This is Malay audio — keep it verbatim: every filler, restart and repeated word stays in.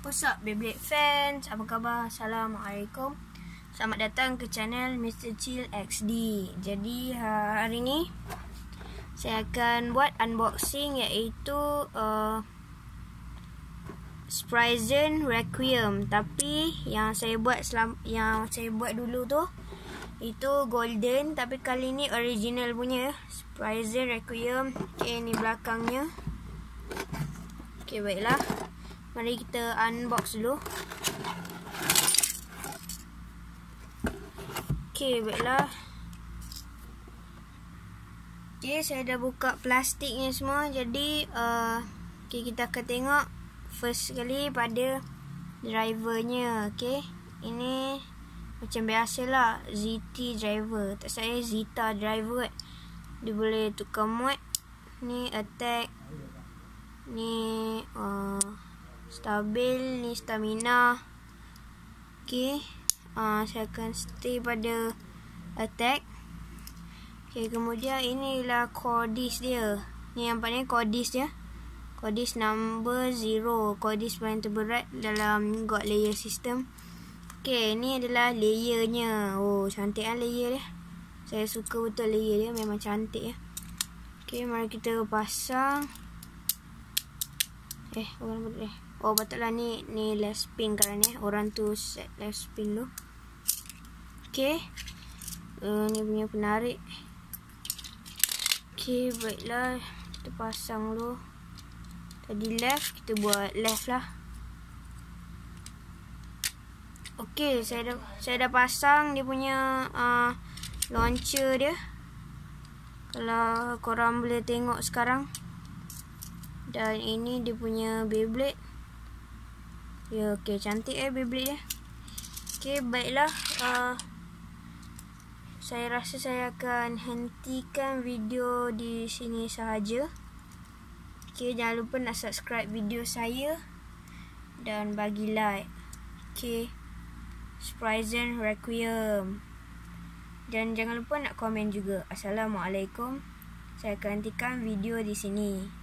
What's up Beyblade fans, apa khabar? Assalamualaikum. Selamat datang ke channel Mister Chill X D. Jadi hari ni saya akan buat unboxing iaitu uh, Spryzen Requiem. Tapi yang saya buat selam, yang saya buat dulu tu itu golden, tapi kali ni original punya Spryzen Requiem. Okay, ni belakangnya. Okay, baiklah. Mari kita unbox dulu. Okay, baiklah. Okay, saya dah buka plastiknya semua. Jadi, uh, okay, kita akan tengok first sekali pada drivernya. Okay, ini macam biasalah Z T driver. Tak saya Zeta driver. Dia boleh tukar mode. Ni attack. Ni uh, stabil, ni stamina. Okay, uh, saya akan stay pada attack. Okay, kemudian inilah core disk dia. Ni nampaknya core disk dia. Core disk number zero. Core disk paling terberat dalam God layer system. Okay, ni adalah layernya. Oh, cantik kan layer dia. Saya suka betul layer dia, memang cantik ya. Okay, mari kita pasang. Eh, orang betul eh. Oh, patutlah ni ni last pin kan eh. Orang tu set last pin tu. Okey. Uh, ni punya penarik. Okey, baiklah. Kita pasang dulu. Tadi left, kita buat left lah. Okey, saya dah saya dah pasang dia punya uh, launcher dia. Kalau korang boleh tengok sekarang. Dan ini dia punya Beyblade. Ya, okey, cantik eh Beyblade dia. Okey, baiklah. Uh, saya rasa saya akan hentikan video di sini sahaja. Okey, jangan lupa nak subscribe video saya dan bagi like. Okey, Spryzen Requiem. Dan jangan lupa nak komen juga. Assalamualaikum. Saya akan hentikan video di sini.